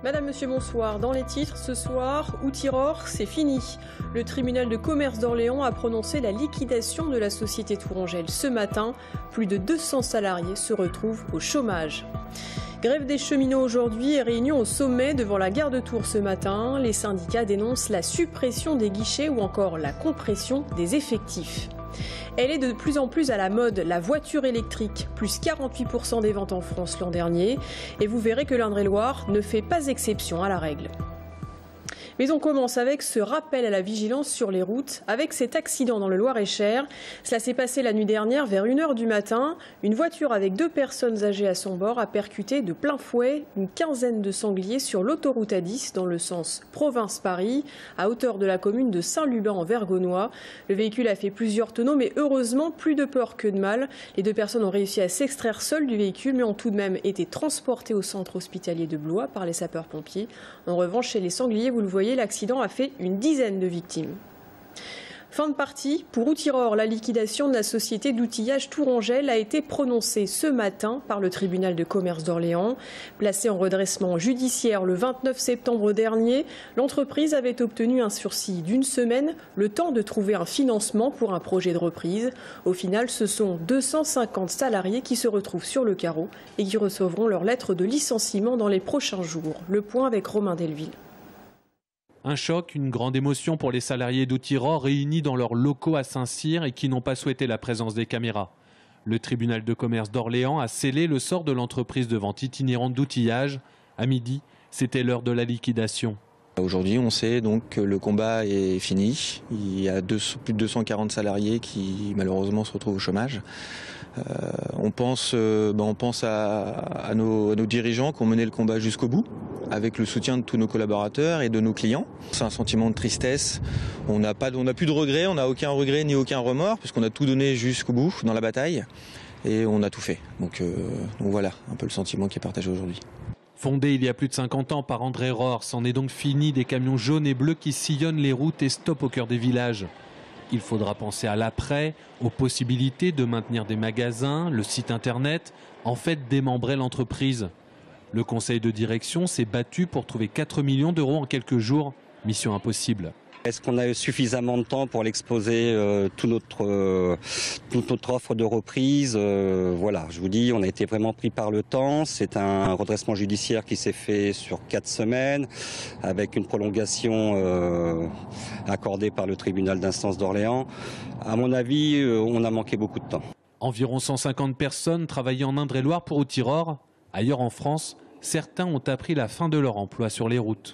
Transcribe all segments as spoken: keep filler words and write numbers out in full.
Madame, Monsieur, bonsoir. Dans les titres, ce soir, Outil-Ror, c'est fini. Le tribunal de commerce d'Orléans a prononcé la liquidation de la société Tourangelle. Ce matin, plus de deux cents salariés se retrouvent au chômage. Grève des cheminots aujourd'hui et réunion au sommet devant la gare de Tours ce matin. Les syndicats dénoncent la suppression des guichets ou encore la compression des effectifs. Elle est de plus en plus à la mode, la voiture électrique, plus quarante-huit pour cent des ventes en France l'an dernier. Et vous verrez que l'Indre-et-Loire ne fait pas exception à la règle. Mais on commence avec ce rappel à la vigilance sur les routes, avec cet accident dans le Loir-et-Cher. Cela s'est passé la nuit dernière vers une heure du matin. Une voiture avec deux personnes âgées à son bord a percuté de plein fouet une quinzaine de sangliers sur l'autoroute A dix dans le sens province-Paris, à hauteur de la commune de Saint-Lubin en Vergonois. Le véhicule a fait plusieurs tonneaux, mais heureusement plus de peur que de mal. Les deux personnes ont réussi à s'extraire seules du véhicule, mais ont tout de même été transportées au centre hospitalier de Blois par les sapeurs-pompiers. En revanche, chez les sangliers, vous le voyez, l'accident a fait une dizaine de victimes. Fin de partie. Pour Outil-Ror, la liquidation de la société d'outillage Tourangelle a été prononcée ce matin par le tribunal de commerce d'Orléans. Placée en redressement judiciaire le vingt-neuf septembre dernier, l'entreprise avait obtenu un sursis d'une semaine, le temps de trouver un financement pour un projet de reprise. Au final, ce sont deux cent cinquante salariés qui se retrouvent sur le carreau et qui recevront leur lettre de licenciement dans les prochains jours. Le point avec Romain Delville. Un choc, une grande émotion pour les salariés d'Outil-Ror réunis dans leurs locaux à Saint-Cyr et qui n'ont pas souhaité la présence des caméras. Le tribunal de commerce d'Orléans a scellé le sort de l'entreprise de vente itinérante d'outillage. À midi, c'était l'heure de la liquidation. Aujourd'hui, on sait donc que le combat est fini. Il y a deux, plus de deux cent quarante salariés qui malheureusement se retrouvent au chômage. Euh, on pense, euh, ben on pense à, à, nos, à nos dirigeants qui ont mené le combat jusqu'au bout, avec le soutien de tous nos collaborateurs et de nos clients. C'est un sentiment de tristesse. On n'a pas, on n'a plus de regrets, on n'a aucun regret ni aucun remords, puisqu'on a tout donné jusqu'au bout dans la bataille et on a tout fait. Donc, euh, donc voilà, un peu le sentiment qui est partagé aujourd'hui. Fondé il y a plus de cinquante ans par André Rohr, c'en est donc fini des camions jaunes et bleus qui sillonnent les routes et stoppent au cœur des villages. Il faudra penser à l'après, aux possibilités de maintenir des magasins, le site internet, en fait démembrer l'entreprise. Le conseil de direction s'est battu pour trouver quatre millions d'euros en quelques jours. Mission impossible. Est-ce qu'on a eu suffisamment de temps pour l'exposer, euh, tout notre, euh, toute notre offre de reprise euh, Voilà, je vous dis, on a été vraiment pris par le temps. C'est un redressement judiciaire qui s'est fait sur quatre semaines, avec une prolongation euh, accordée par le tribunal d'instance d'Orléans. À mon avis, euh, on a manqué beaucoup de temps. Environ cent cinquante personnes travaillaient en Indre-et-Loire pour Outil-Ror. Ailleurs en France, certains ont appris la fin de leur emploi sur les routes.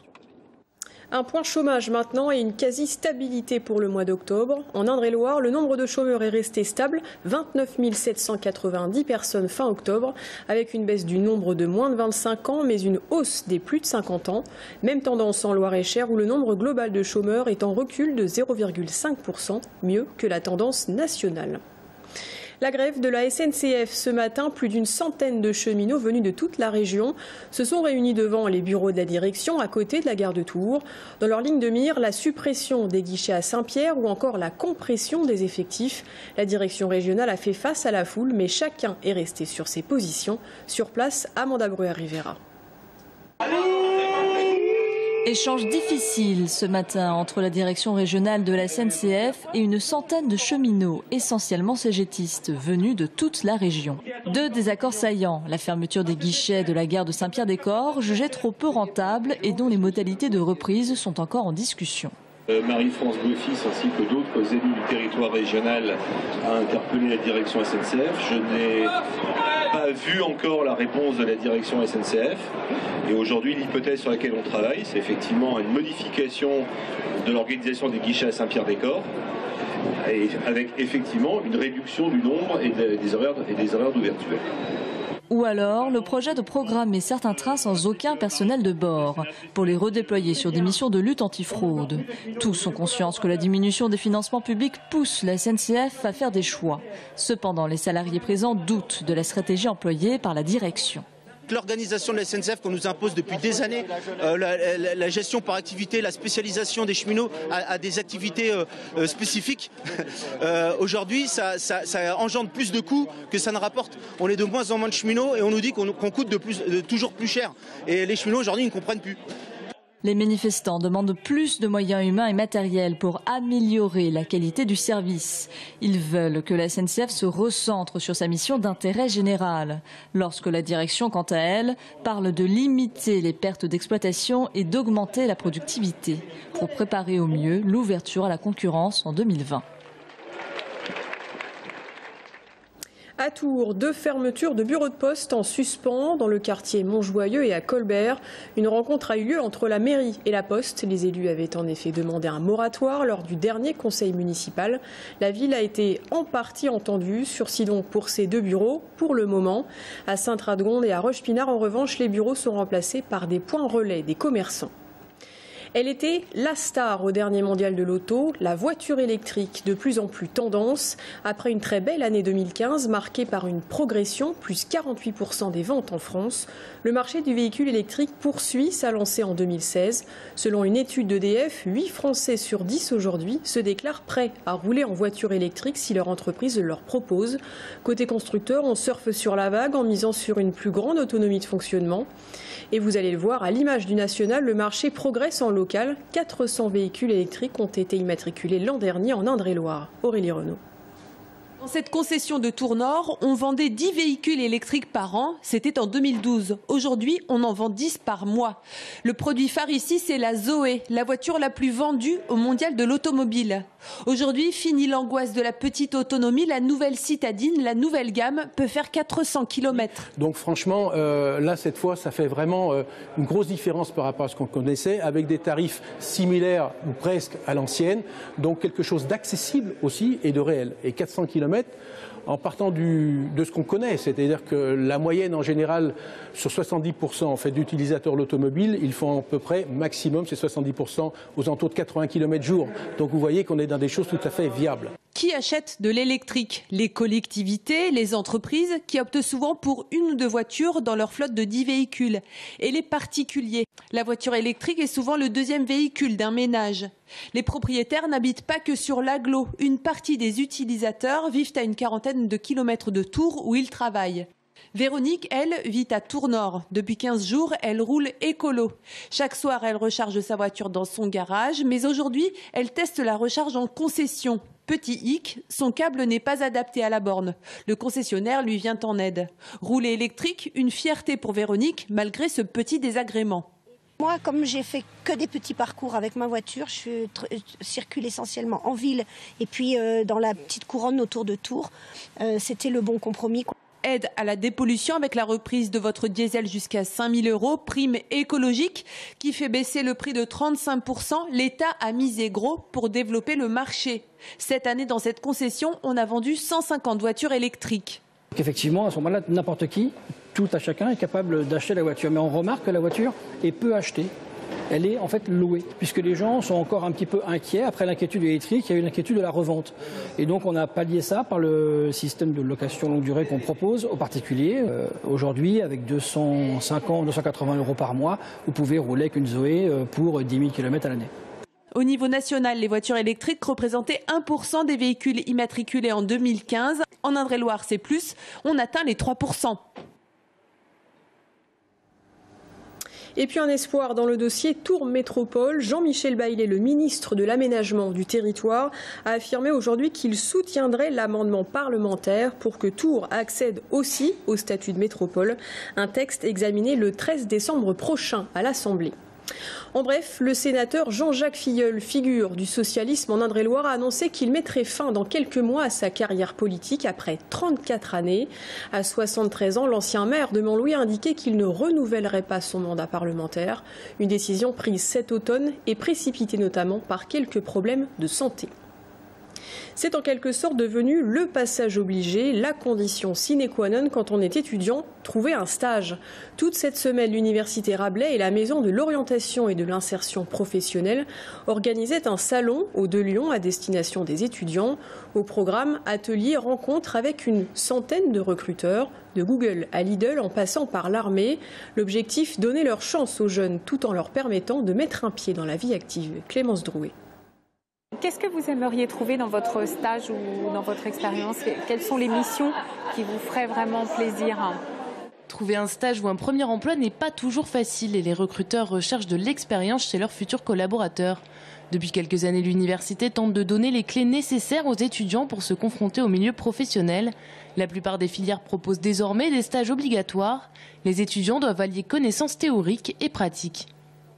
Un point chômage maintenant et une quasi-stabilité pour le mois d'octobre. En Indre-et-Loire, le nombre de chômeurs est resté stable, vingt-neuf mille sept cent quatre-vingt-dix personnes fin octobre, avec une baisse du nombre de moins de vingt-cinq ans, mais une hausse des plus de cinquante ans. Même tendance en Loir-et-Cher, où le nombre global de chômeurs est en recul de zéro virgule cinq pour cent, mieux que la tendance nationale. La grève de la S N C F ce matin, plus d'une centaine de cheminots venus de toute la région se sont réunis devant les bureaux de la direction à côté de la gare de Tours. Dans leur ligne de mire, la suppression des guichets à Saint-Pierre ou encore la compression des effectifs. La direction régionale a fait face à la foule, mais chacun est resté sur ses positions. Sur place, Amanda Bruer-Rivera. Échange difficile ce matin entre la direction régionale de la S N C F et une centaine de cheminots, essentiellement cégétistes, venus de toute la région. Deux désaccords saillants, la fermeture des guichets de la gare de Saint-Pierre-des-Corps, jugée trop peu rentable et dont les modalités de reprise sont encore en discussion. Marie-France Beaufils ainsi que d'autres élus du territoire régional a interpellé la direction S N C F. Je n'ai pas vu encore la réponse de la direction S N C F. Et aujourd'hui, l'hypothèse sur laquelle on travaille, c'est effectivement une modification de l'organisation des guichets à Saint-Pierre-des-Corps, avec effectivement une réduction du nombre et des horaires et des horaires d'ouverture. Ou alors le projet de programmer certains trains sans aucun personnel de bord pour les redéployer sur des missions de lutte antifraude. Tous ont conscience que la diminution des financements publics pousse la S N C F à faire des choix. Cependant, les salariés présents doutent de la stratégie employée par la direction. toute l'organisation de la S N C F qu'on nous impose depuis des années, euh, la, la, la gestion par activité, la spécialisation des cheminots à, à des activités euh, spécifiques. Euh, Aujourd'hui, ça, ça, ça engendre plus de coûts que ça ne rapporte. On est de moins en moins de cheminots et on nous dit qu'on qu'on coûte de plus, de toujours plus cher. Et les cheminots aujourd'hui ne comprennent plus. Les manifestants demandent plus de moyens humains et matériels pour améliorer la qualité du service. Ils veulent que la S N C F se recentre sur sa mission d'intérêt général. Lorsque la direction, quant à elle, parle de limiter les pertes d'exploitation et d'augmenter la productivité pour préparer au mieux l'ouverture à la concurrence en deux mille vingt. À Tours, deux fermetures de bureaux de poste en suspens dans le quartier Montjoyeux et à Colbert. Une rencontre a eu lieu entre la mairie et la Poste. Les élus avaient en effet demandé un moratoire lors du dernier conseil municipal. La ville a été en partie entendue. Sursis donc pour ces deux bureaux pour le moment. À Sainte-Radegonde et à Roche-Pinard, en revanche, les bureaux sont remplacés par des points relais des commerçants. Elle était la star au dernier mondial de l'auto, la voiture électrique, de plus en plus tendance. Après une très belle année deux mille quinze, marquée par une progression, plus quarante-huit pour cent des ventes en France, le marché du véhicule électrique poursuit sa lancée en deux mille seize. Selon une étude d'E D F, huit Français sur dix aujourd'hui se déclarent prêts à rouler en voiture électrique si leur entreprise le leur propose. Côté constructeur, on surfe sur la vague en misant sur une plus grande autonomie de fonctionnement. Et vous allez le voir, à l'image du national, le marché progresse en local. quatre cents véhicules électriques ont été immatriculés l'an dernier en Indre-et-Loire. Aurélie Renaud. Dans cette concession de Tours-Nord, on vendait dix véhicules électriques par an. C'était en deux mille douze. Aujourd'hui, on en vend dix par mois. Le produit phare ici, c'est la Zoé, la voiture la plus vendue au mondial de l'automobile. Aujourd'hui, fini l'angoisse de la petite autonomie. La nouvelle citadine, la nouvelle gamme, peut faire quatre cents kilomètres. Donc franchement, euh, là, cette fois, ça fait vraiment euh, une grosse différence par rapport à ce qu'on connaissait, avec des tarifs similaires ou presque à l'ancienne. Donc quelque chose d'accessible aussi et de réel. Et quatre cents kilomètres, en partant du, de ce qu'on connaît, c'est-à-dire que la moyenne en général sur soixante-dix pour cent en fait, d'utilisateurs de l'automobile, ils font à peu près maximum, c'est soixante-dix pour cent aux alentours de quatre-vingts kilomètres jour. Donc vous voyez qu'on est dans des choses tout à fait viables. Qui achète de l'électrique? Les collectivités, les entreprises qui optent souvent pour une ou deux voitures dans leur flotte de dix véhicules. Et les particuliers. La voiture électrique est souvent le deuxième véhicule d'un ménage. Les propriétaires n'habitent pas que sur l'agglo. Une partie des utilisateurs vivent à une quarantaine de kilomètres de Tours où ils travaillent. Véronique, elle, vit à Tours-Nord. Depuis quinze jours, elle roule écolo. Chaque soir, elle recharge sa voiture dans son garage, mais aujourd'hui, elle teste la recharge en concession. Petit hic, son câble n'est pas adapté à la borne. Le concessionnaire lui vient en aide. Rouler électrique, une fierté pour Véronique, malgré ce petit désagrément. Moi, comme j'ai fait que des petits parcours avec ma voiture, je circule essentiellement en ville et puis euh, dans la petite couronne autour de Tours. Euh, c'était le bon compromis. Aide à la dépollution avec la reprise de votre diesel jusqu'à cinq mille euros. Prime écologique qui fait baisser le prix de trente-cinq pour cent. L'État a misé gros pour développer le marché. Cette année, dans cette concession, on a vendu cent cinquante voitures électriques. Effectivement, à ce moment-là, n'importe qui, tout à chacun est capable d'acheter la voiture. Mais on remarque que la voiture est peu achetée. Elle est en fait louée, puisque les gens sont encore un petit peu inquiets. Après l'inquiétude électrique, il y a eu l'inquiétude de la revente. Et donc on a pallié ça par le système de location longue durée qu'on propose aux particuliers. Euh, Aujourd'hui, avec deux cent cinquante, deux cent quatre-vingts euros par mois, vous pouvez rouler avec une Zoé pour dix mille kilomètres à l'année. Au niveau national, les voitures électriques représentaient un pour cent des véhicules immatriculés en deux mille quinze. En Indre-et-Loire, c'est plus, on atteint les trois pour cent. Et puis un espoir dans le dossier Tours Métropole. Jean-Michel Baillet, le ministre de l'Aménagement du Territoire, a affirmé aujourd'hui qu'il soutiendrait l'amendement parlementaire pour que Tours accède aussi au statut de métropole. Un texte examiné le treize décembre prochain à l'Assemblée. En bref, le sénateur Jean-Jacques Filleul, figure du socialisme en Indre-et-Loire, a annoncé qu'il mettrait fin dans quelques mois à sa carrière politique après trente-quatre années. À soixante-treize ans, l'ancien maire de Montlouis a indiqué qu'il ne renouvellerait pas son mandat parlementaire. Une décision prise cet automne et précipitée notamment par quelques problèmes de santé. C'est en quelque sorte devenu le passage obligé, la condition sine qua non quand on est étudiant, trouver un stage. Toute cette semaine, l'Université Rabelais et la Maison de l'orientation et de l'insertion professionnelle organisaient un salon aux Deux Lions à destination des étudiants. Au programme, ateliers, rencontres avec une centaine de recruteurs, de Google à Lidl en passant par l'armée. L'objectif, donner leur chance aux jeunes tout en leur permettant de mettre un pied dans la vie active. Clémence Drouet. Qu'est-ce que vous aimeriez trouver dans votre stage ou dans votre expérience? Quelles sont les missions qui vous feraient vraiment plaisir? Trouver un stage ou un premier emploi n'est pas toujours facile et les recruteurs recherchent de l'expérience chez leurs futurs collaborateurs. Depuis quelques années, l'université tente de donner les clés nécessaires aux étudiants pour se confronter au milieu professionnel. La plupart des filières proposent désormais des stages obligatoires. Les étudiants doivent allier connaissances théoriques et pratiques.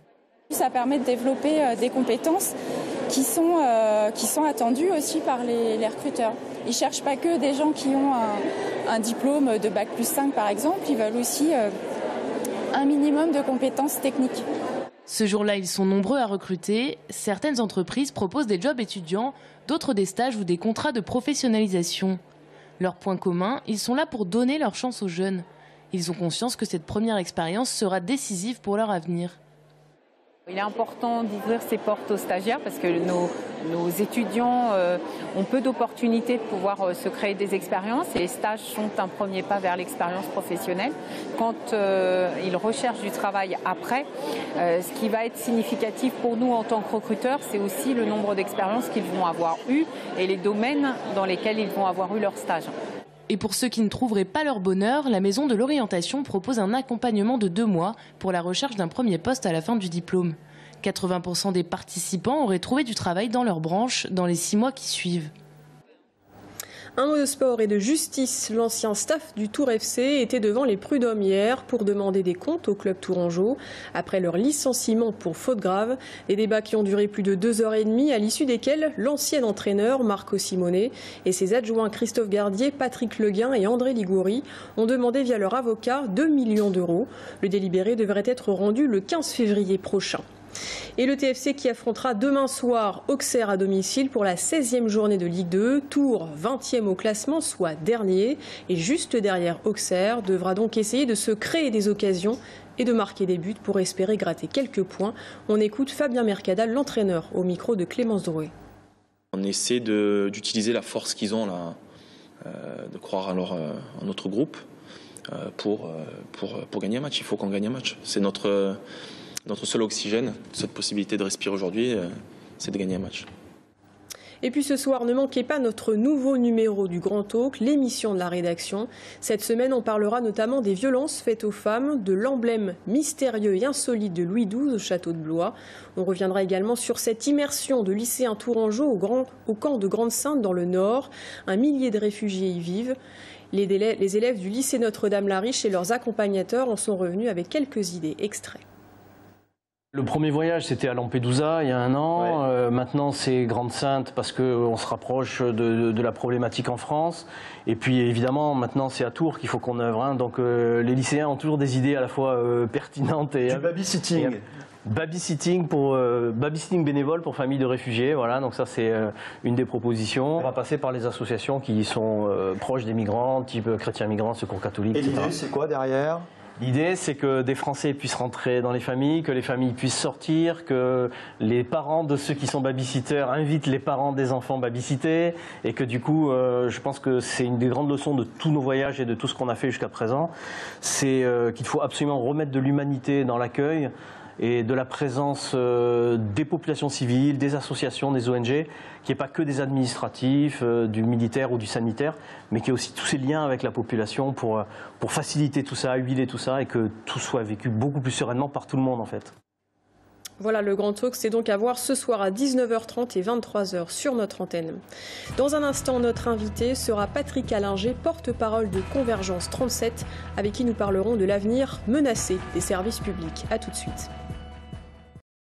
Ça permet de développer euh, des compétences qui sont, euh, qui sont attendues aussi par les, les recruteurs. Ils ne cherchent pas que des gens qui ont un, un diplôme de bac plus cinq par exemple, ils veulent aussi euh, un minimum de compétences techniques. Ce jour-là, ils sont nombreux à recruter. Certaines entreprises proposent des jobs étudiants, d'autres des stages ou des contrats de professionnalisation. Leur point commun, ils sont là pour donner leur chance aux jeunes. Ils ont conscience que cette première expérience sera décisive pour leur avenir. Il est important d'ouvrir ses portes aux stagiaires parce que nos, nos étudiants euh, ont peu d'opportunités de pouvoir euh, se créer des expériences et les stages sont un premier pas vers l'expérience professionnelle. Quand euh, ils recherchent du travail après, euh, ce qui va être significatif pour nous en tant que recruteurs, c'est aussi le nombre d'expériences qu'ils vont avoir eues et les domaines dans lesquels ils vont avoir eu leur stage. Et pour ceux qui ne trouveraient pas leur bonheur, la Maison de l'orientation propose un accompagnement de deux mois pour la recherche d'un premier poste à la fin du diplôme. quatre-vingts pour cent des participants auraient trouvé du travail dans leur branche dans les six mois qui suivent. Un mot de sport et de justice. L'ancien staff du Tour F C était devant les prud'hommes hier pour demander des comptes au club tourangeau après leur licenciement pour faute grave. Des débats qui ont duré plus de deux heures et demie, à l'issue desquels l'ancien entraîneur Marco Simone et ses adjoints Christophe Gardier, Patrick Leguin et André Ligouri ont demandé via leur avocat deux millions d'euros. Le délibéré devrait être rendu le quinze février prochain. Et le T F C qui affrontera demain soir Auxerre à domicile pour la seizième journée de Ligue deux. Tours vingtième au classement, soit dernier. Et juste derrière Auxerre, devra donc essayer de se créer des occasions et de marquer des buts pour espérer gratter quelques points. On écoute Fabien Mercadal, l'entraîneur, au micro de Clémence Drouet. On essaie d'utiliser la force qu'ils ont là, euh, de croire à, leur, euh, à notre groupe euh, pour, euh, pour, pour gagner un match. Il faut qu'on gagne un match. C'est notre... Euh, Notre seul oxygène, cette possibilité de respirer aujourd'hui, c'est de gagner un match. Et puis ce soir, ne manquez pas notre nouveau numéro du Grand Talk, l'émission de la rédaction. Cette semaine, on parlera notamment des violences faites aux femmes, de l'emblème mystérieux et insolite de Louis douze au château de Blois. On reviendra également sur cette immersion de lycéens tourangeaux au, grand, au camp de Grande-Sainte dans le Nord. Un millier de réfugiés y vivent. Les, délais, les élèves du lycée Notre-Dame-la-Riche et leurs accompagnateurs en sont revenus avec quelques idées extraits. Le premier voyage, c'était à Lampedusa il y a un an. Ouais. Euh, maintenant, c'est Grande-Sainte parce qu'on se rapproche de, de, de la problématique en France. Et puis, évidemment, maintenant, c'est à Tours qu'il faut qu'on œuvre. Hein. Donc, euh, les lycéens ont toujours des idées à la fois euh, pertinentes et... Du babysitting. Et, babysitting pour euh, babysitting bénévole pour familles de réfugiés. Voilà, donc ça, c'est euh, une des propositions. On va passer par les associations qui sont euh, proches des migrants, type Chrétiens Migrants, Secours Catholique, et l'idée, c'est quoi derrière ? L'idée, c'est que des Français puissent rentrer dans les familles, que les familles puissent sortir, que les parents de ceux qui sont babysitters invitent les parents des enfants babysités, et que du coup, euh, je pense que c'est une des grandes leçons de tous nos voyages et de tout ce qu'on a fait jusqu'à présent, c'est euh, qu'il faut absolument remettre de l'humanité dans l'accueil et de la présence euh, des populations civiles, des associations, des O N G, qui n'est pas que des administratifs, euh, du militaire ou du sanitaire, mais qui est aussi tous ces liens avec la population pour, pour faciliter tout ça, huiler tout ça, et que tout soit vécu beaucoup plus sereinement par tout le monde en fait. Voilà, le Grand Talk, c'est donc à voir ce soir à dix-neuf heures trente et vingt-trois heures sur notre antenne. Dans un instant, notre invité sera Patrick Allinger, porte-parole de Convergence trente-sept, avec qui nous parlerons de l'avenir menacé des services publics. A tout de suite.